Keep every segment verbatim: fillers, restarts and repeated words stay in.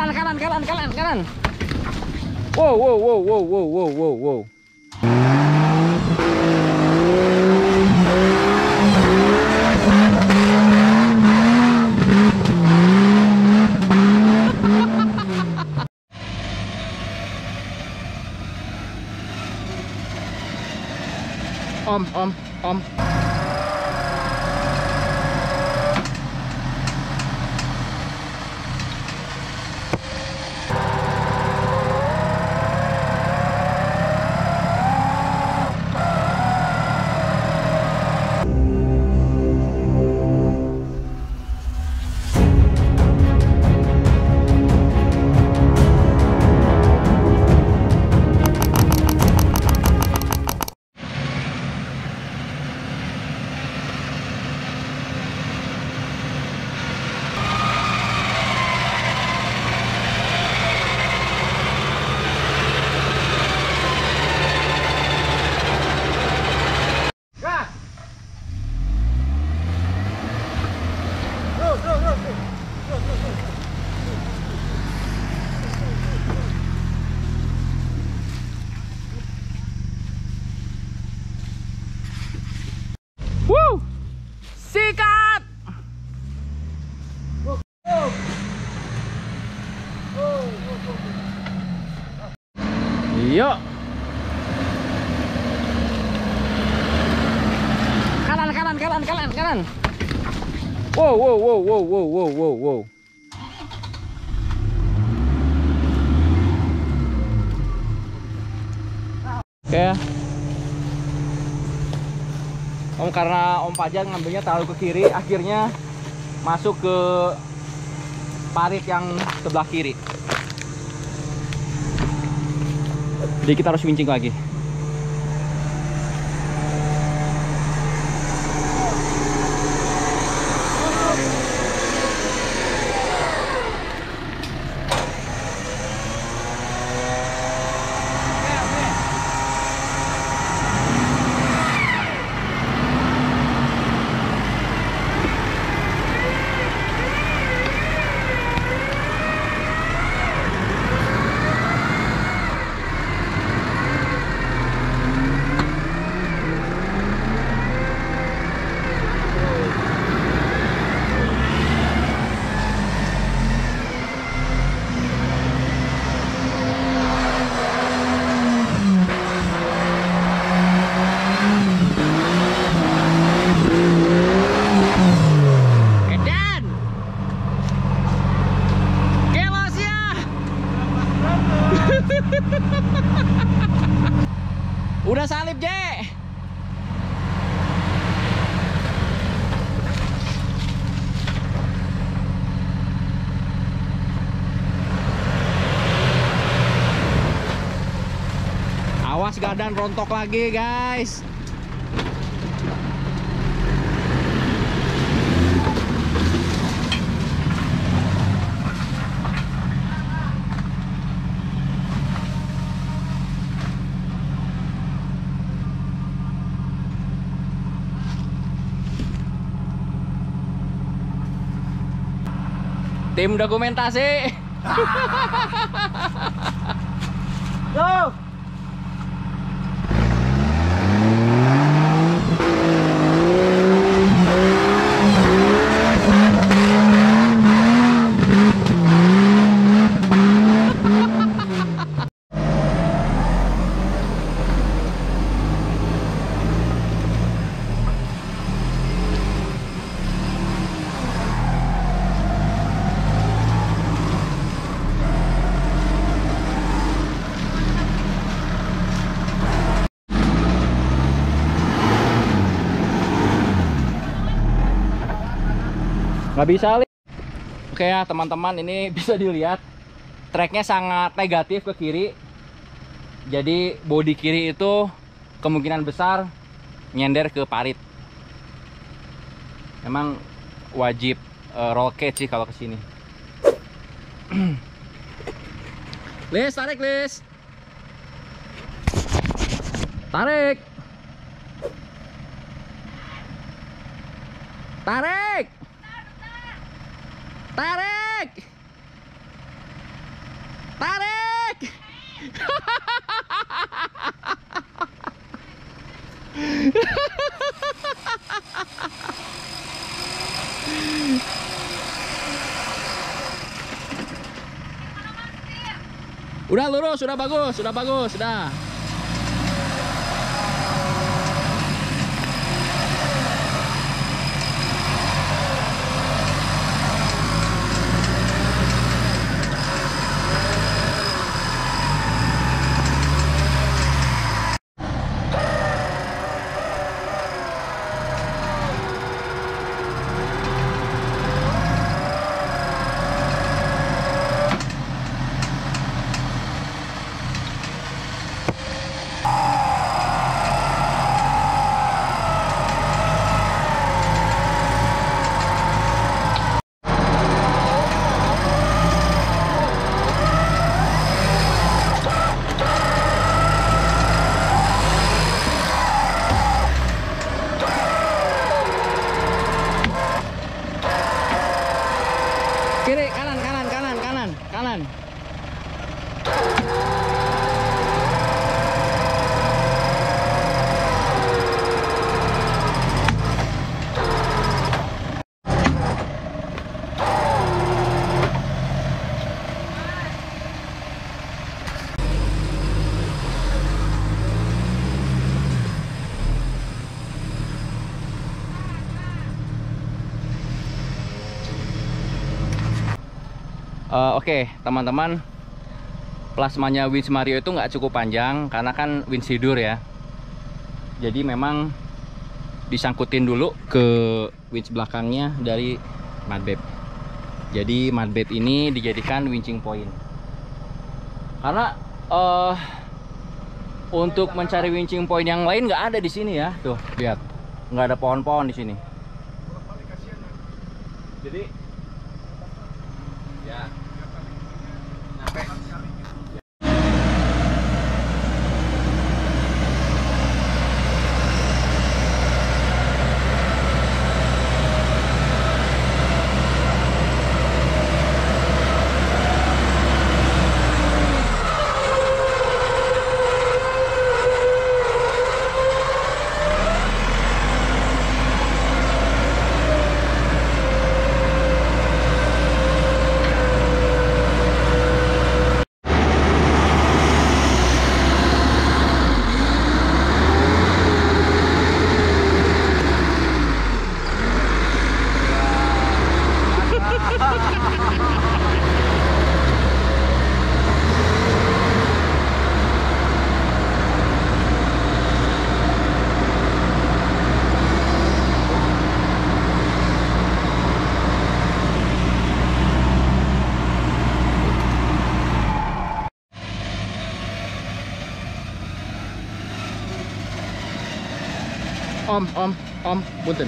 Kanan, kanan, kanan, kanan, kanan. Wow, wow, wow, wow, wow, wow, wow, wow. Om, om, om. Woo! Sikat! Yuk. Kanan, kanan, kanan, kanan, kanan. Wow, wow, wow, wow, wow, wow, wow, wow. Oke. Om karena Om Fajar ngambilnya terlalu ke kiri, akhirnya masuk ke parit yang sebelah kiri. Jadi kita harus wincing lagi. Udah salip, J. Awas gadan rontok lagi, guys. Tim dokumentasi. Go. Nggak bisa, Li. Oke ya teman-teman, ini bisa dilihat treknya sangat negatif ke kiri. Jadi bodi kiri itu kemungkinan besar nyender ke parit. Emang wajib uh, roll cage sih kalau kesini. Lis, tarik Lis. Tarik. Tarik. Tarik. Udah lurus, sudah bagus, sudah bagus, sudah. Kiri, kanan, kanan, kanan, kanan, kanan. Uh, Oke, okay, teman-teman, plasmanya winch Mario itu nggak cukup panjang karena kan winch hidur ya. Jadi memang disangkutin dulu ke winch belakangnya dari mudbab. Jadi mudbab ini dijadikan winching point. Karena uh, untuk mencari winching point yang lain nggak ada di sini ya. Tuh, lihat, nggak ada pohon-pohon di sini. Jadi ya. Om, om, om, punten.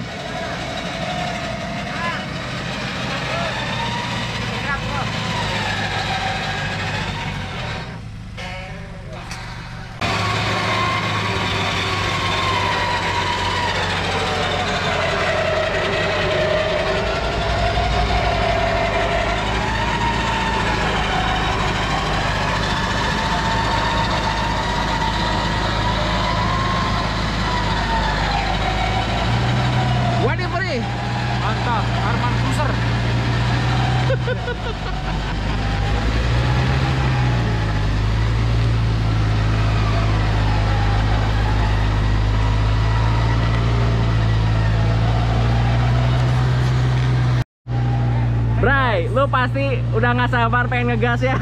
Mantap, Arman Cruiser. Bray, lu pasti udah nggak sabar pengen ngegas ya.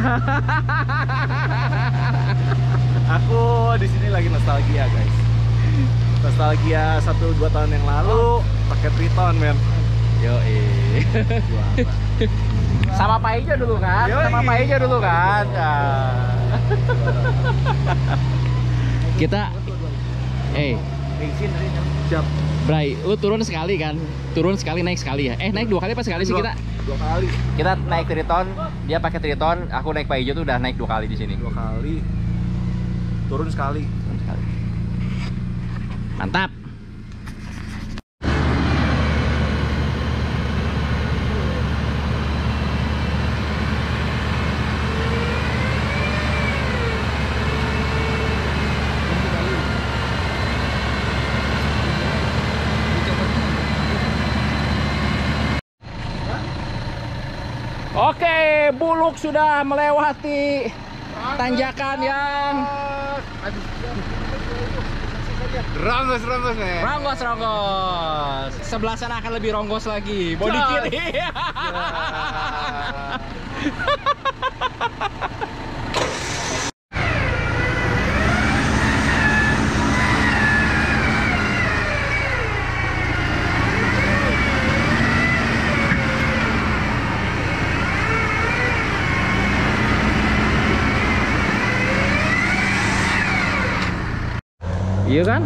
Aku di sini lagi nostalgia, guys. Nostalgia satu dua tahun yang lalu pakai Triton, men. Yo, eh. Sama Pak Ijo dulu kan? Yoi. Sama Pak Ijo dulu kan? Ah. Kita, eh, Siap. Bray, lu turun sekali kan? Turun sekali, naik sekali ya? Eh, naik dua kali apa sekali sih Dua- kita? Dua kali. Kita naik Triton, dia pakai Triton, aku naik Pak Ijo tuh udah naik dua kali di sini. Dua kali. Turun sekali. Turun sekali. Mantap. Oke, Buluk sudah melewati tanjakan yang Ronggos, ronggos nih. ronggos ronggos. Sebelah sana akan lebih ronggos lagi. Bodi Jas. kiri. Iya kan?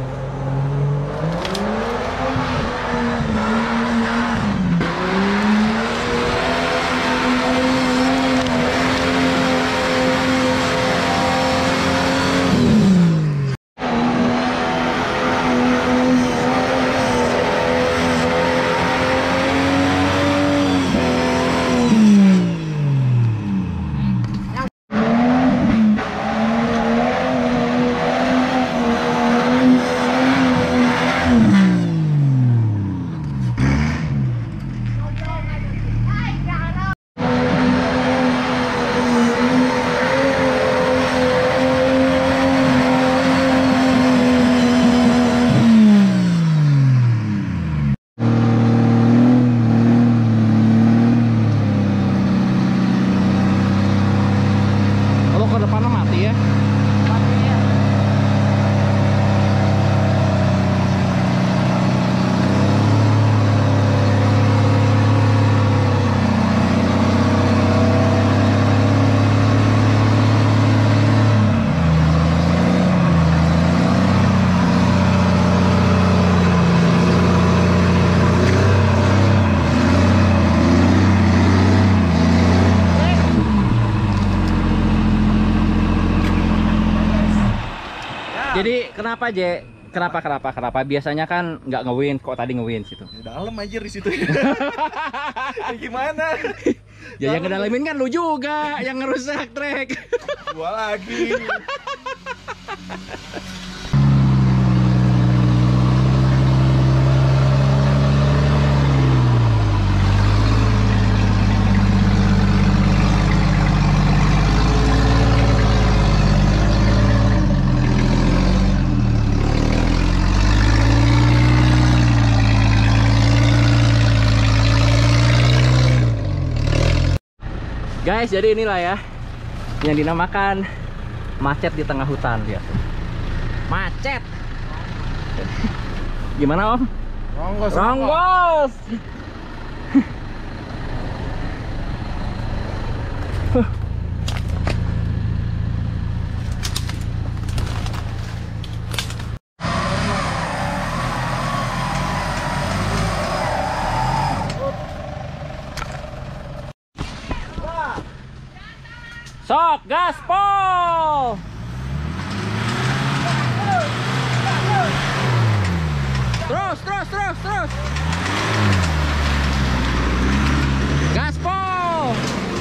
Kalau ke depannya mati ya. Jadi kenapa Je? Kenapa kenapa kenapa? Biasanya kan nggak nge-win, kok tadi nge-win situ. Dalam aja di situ. Gimana? Ya yang ngedalamin kan lu juga yang ngerusak trek. Gua lagi. Guys, jadi inilah ya yang dinamakan macet di tengah hutan biasa. Macet. Gimana Om? Ronggos. Ronggos. Sok gaspol. Terus terus terus terus. Gaspol.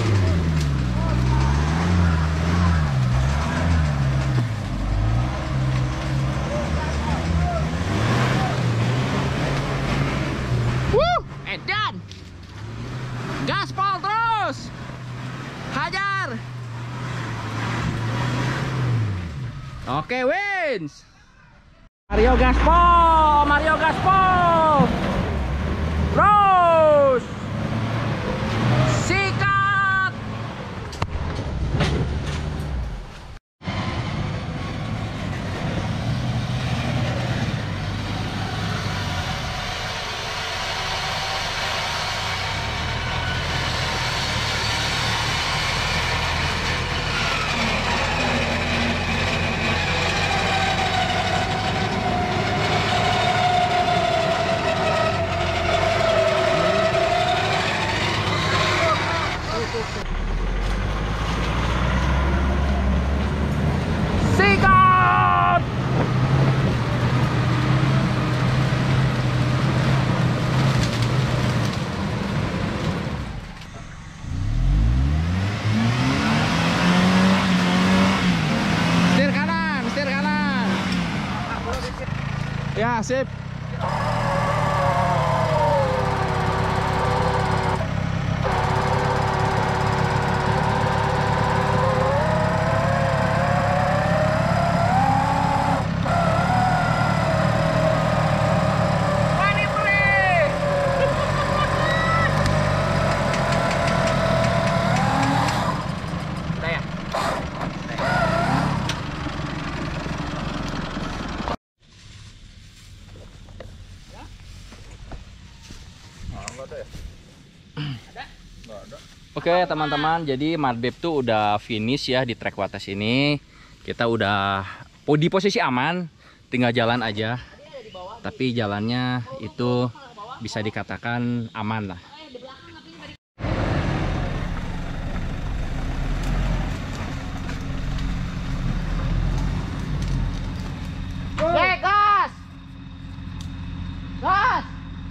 Wuh, edan. Gaspol terus. Hajar. Oke, wins. Mario gaspol, Mario gaspol. Terus. Sikat. Sikat. Setir kanan, setir kanan. Ya, sip. Oke teman-teman, jadi Marbeb tuh udah finish ya di trek Wates ini. Kita udah di posisi aman, tinggal jalan aja. Tapi jalannya itu bisa dikatakan aman lah. Oke, gas! Gas!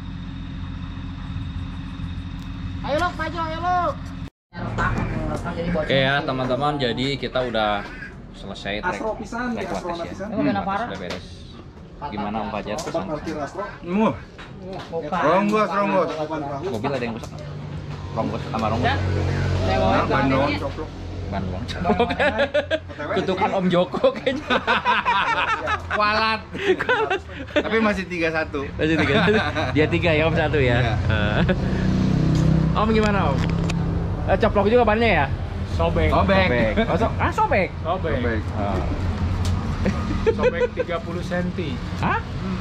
Ayo Luk, maju, ayo Luk! Oke ya teman-teman, jadi kita udah selesai trek Asro pisan, trek Asro Wates ya. pisan. Hmm, sudah beres. Gimana Om Fajar? Sobat parkir Asro. Mu, ronggos, ronggos. Mobil ada yang rusak? Ronggos tambah ronggos. Nah, Bandung, coplok. Bandung. Kutukan Om Joko kayaknya. Kualat. Tapi masih tiga satu. Masih tiga. Dia tiga ya Om satu ya. Iya. Eh. Om gimana Om? Eh, coplok juga bannya ya? Sobek. Sobek. Oh, so ah sobek. Sobek. Sobek. Oh. Sobek tiga puluh sentimeter. Hah?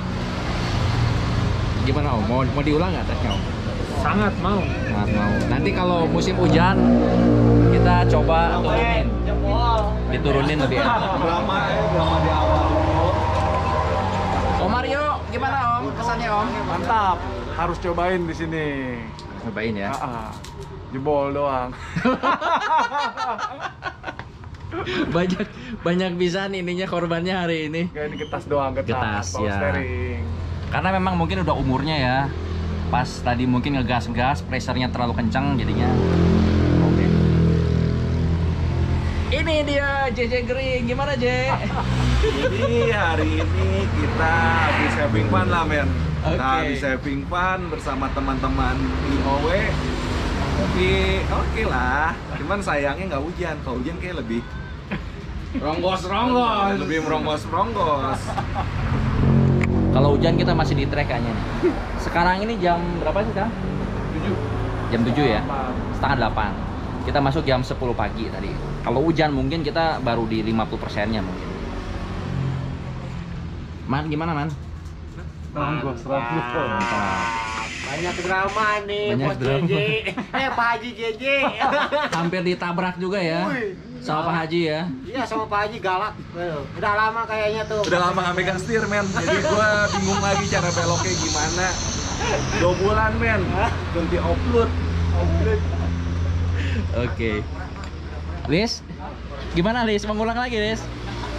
Gimana Om? Mau mau diulang nggak tesnya Om? Sangat mau. Nggak mau. Nanti kalau musim hujan kita coba turunin. Diturunin lebih enak. Drama ya, drama di awal. Om Mario, gimana Om? Kesannya Om? Mantap. Harus cobain di sini. Cobain ya. Ah, ah. Jebol doang. banyak banyak bisa nih ininya korbannya hari ini. Kayak ini getas doang, getas. Getas, power ya. steering. Karena memang mungkin udah umurnya ya. Pas tadi mungkin ngegas-gas, pressure-nya terlalu kencang jadinya. Oke. Ini dia J J Gering, gimana J? Jadi hari ini kita habis having fun lah men. Oke. Kita habis having fun bersama teman-teman I O W. Tapi oke lah. Cuman sayangnya nggak hujan. Kalau hujan kayak lebih Ronggos-ronggos. lebih meronggos-meronggos. Kalau hujan kita masih di trek kayaknya nih. Sekarang ini jam berapa sih sekarang? Tujuh. Jam tujuh ya? Setengah delapan. Kita masuk jam sepuluh pagi tadi. Kalau hujan mungkin kita baru di lima puluh persennya mungkin. Man, gimana Man? Ronggos, ronggos. Mantap. Banyak drama nih, Banyak Bos drama. J J. Eh, Pak Haji J J. Hampir ditabrak juga ya sama Pak Haji ya. Iya, sama Pak Haji galak. Udah lama kayaknya tuh. Udah lama nggak megang setir men. Jadi gua bingung lagi cara beloknya gimana. Dua bulan men. Ganti upload. Oke. Lis, gimana Lis? Mau ngulang lagi Lis?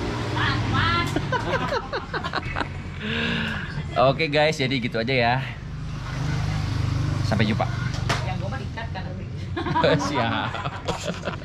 Oke guys, jadi gitu aja ya. Sampai jumpa. Yang gue mah dikat kan. Siap.